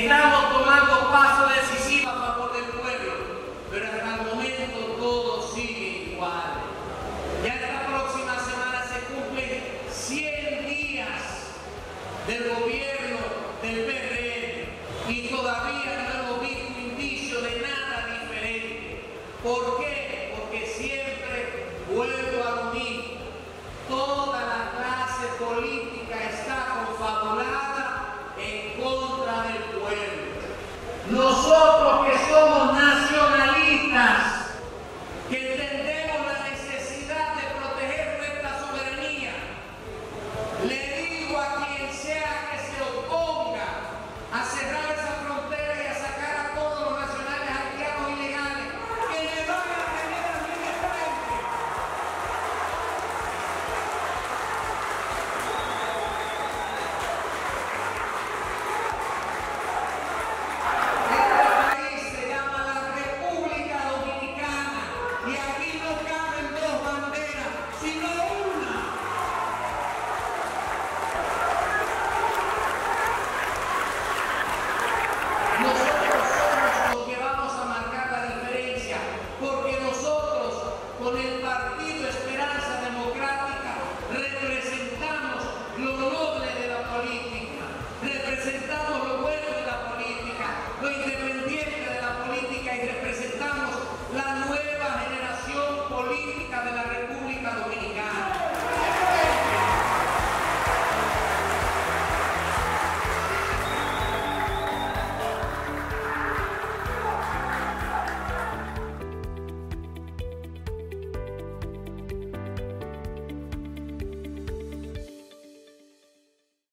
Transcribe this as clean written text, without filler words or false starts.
Estamos tomando pasos decisivos a favor del pueblo, pero hasta el momento todo sigue igual. Ya esta próxima semana se cumplen 100 días del gobierno del PRM y todavía no hemos visto indicio de nada diferente. ¿Por qué? Porque siempre vuelvo a lo mismo. Toda la clase política está confabulada en contra del pueblo. Nosotros que somos nacionalistas, que entendemos la necesidad de proteger nuestra soberanía, le digo a quien sea que se oponga a cerrar esa frontera y a sacar a todos los nacionales haitianos ilegales, que le van a tener a mí de frente. Este país se llama la República Dominicana y aquí no caben dos banderas, sino una. Nosotros somos los que vamos a marcar la diferencia, porque nosotros, con el Partido Esperanza Democrática, representamos lo noble de la política, representamos lo bueno de la política, lo independiente de la política y representamos la nueva generación política de la República Dominicana.